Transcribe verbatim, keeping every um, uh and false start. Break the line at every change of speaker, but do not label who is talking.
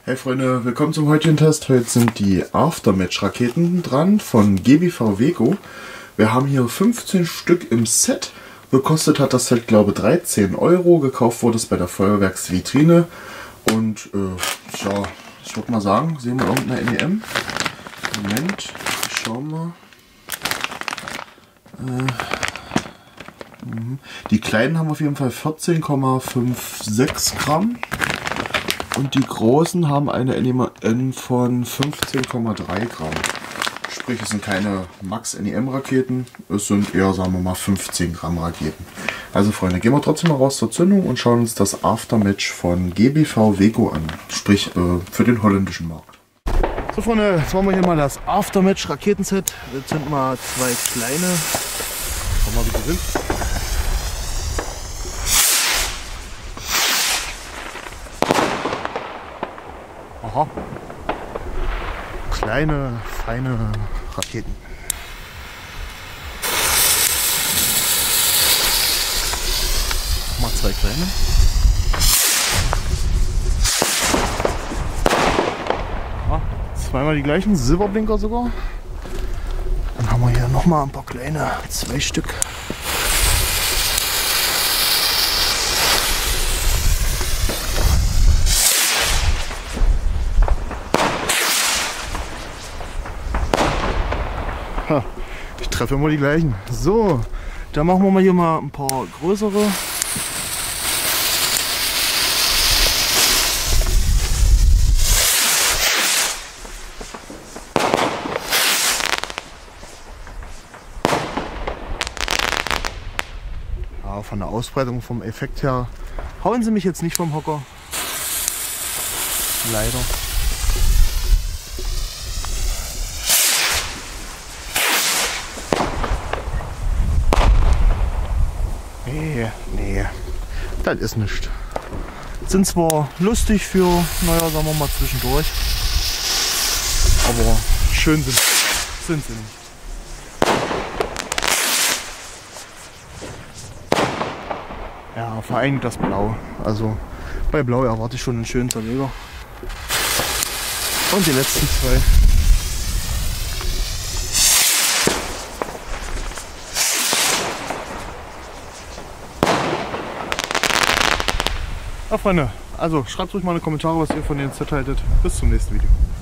Hey Freunde, willkommen zum heutigen Test. Heute sind die Aftermatch-Raketen dran von G B V Wego. Wir haben hier fünfzehn Stück im Set. Gekostet hat das Set, glaube ich, dreizehn Euro. Gekauft wurde es bei der Feuerwerksvitrine. Und äh, ja, ich würde mal sagen, sehen wir irgendeine N E M. Moment, ich schau mal. Äh, die kleinen haben auf jeden Fall vierzehn Komma sechsundfünfzig Gramm. Und die großen haben eine N E M von fünfzehn Komma drei Gramm. Sprich, es sind keine Max N E M Raketen, es sind eher, sagen wir mal, fünfzehn Gramm Raketen. Also Freunde, gehen wir trotzdem mal raus zur Zündung und schauen uns das Aftermatch von G B V Wego an. Sprich, äh, für den holländischen Markt. So Freunde, jetzt machen wir hier mal das Aftermatch Raketenset. Jetzt sind mal zwei kleine. Schauen wir mal, wie die sind. Aha. Kleine, feine Raketen. Mal zwei kleine. Aha. Zweimal die gleichen, Silberblinker sogar. Dann haben wir hier noch mal ein paar kleine, zwei Stück. Ich treffe immer die gleichen. So, dann machen wir mal hier mal ein paar größere. Ja, von der Ausbreitung, vom Effekt her, hauen sie mich jetzt nicht vom Hocker. Leider. Nee, nee, das ist nichts. Sind zwar lustig für, naja, sagen wir mal zwischendurch, aber schön sind, sind sie nicht. Ja, vor allem das Blau. Also bei Blau erwarte ich schon einen schönen Zerleger. Und die letzten zwei. Ja, Freunde, also schreibt ruhig mal in die Kommentare, was ihr von dem Set haltet. Bis zum nächsten Video.